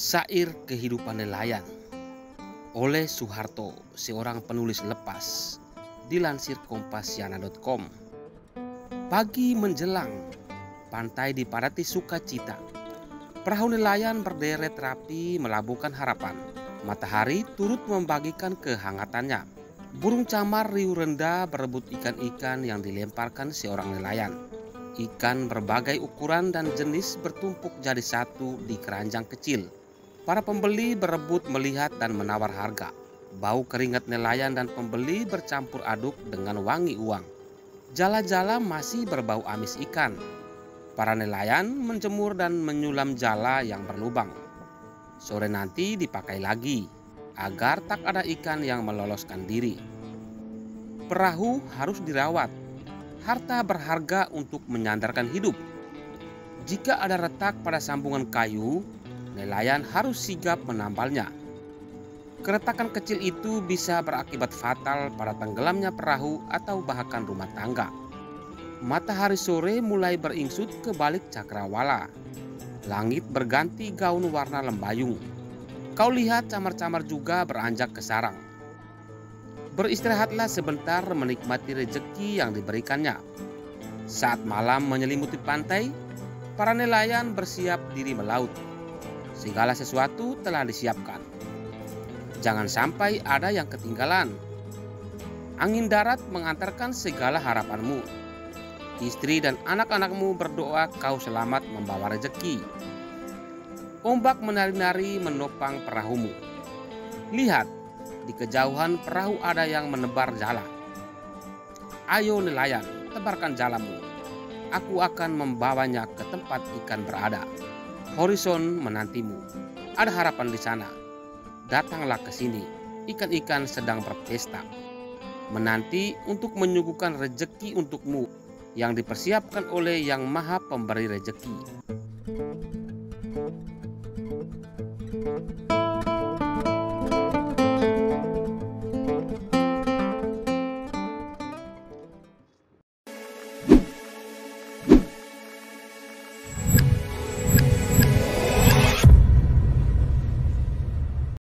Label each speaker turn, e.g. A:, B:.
A: Syair Kehidupan Nelayan oleh Soeharto, seorang penulis lepas, dilansir kompasiana.com. Pagi menjelang, pantai dipadati sukacita. Perahu nelayan berderet rapi melabuhkan harapan. Matahari turut membagikan kehangatannya. Burung camar riuh rendah berebut ikan-ikan yang dilemparkan seorang nelayan. Ikan berbagai ukuran dan jenis bertumpuk jadi satu di keranjang kecil. Para pembeli berebut melihat dan menawar harga. Bau keringat nelayan dan pembeli bercampur aduk dengan wangi uang. Jala-jala masih berbau amis ikan. Para nelayan menjemur dan menyulam jala yang berlubang. Sore nanti dipakai lagi, agar tak ada ikan yang meloloskan diri. Perahu harus dirawat. Harta berharga untuk menyandarkan hidup. Jika ada retak pada sambungan kayu, nelayan harus sigap menambalnya. Keretakan kecil itu bisa berakibat fatal pada tenggelamnya perahu atau bahkan rumah tangga. Matahari sore mulai beringsut ke balik cakrawala. Langit berganti gaun warna lembayung. Kau lihat camar-camar juga beranjak ke sarang. Beristirahatlah sebentar menikmati rejeki yang diberikannya. Saat malam menyelimuti pantai, para nelayan bersiap diri melaut. Segala sesuatu telah disiapkan. Jangan sampai ada yang ketinggalan. Angin darat mengantarkan segala harapanmu. Istri dan anak-anakmu berdoa kau selamat membawa rezeki. Ombak menari-nari menopang perahumu. Lihat, di kejauhan perahu ada yang menebar jala. Ayo nelayan, tebarkan jalamu. Aku akan membawanya ke tempat ikan berada. Horizon menantimu. Ada harapan di sana. Datanglah ke sini. Ikan-ikan sedang berpesta. Menanti untuk menyuguhkan rezeki untukmu yang dipersiapkan oleh Yang Maha Pemberi Rezeki.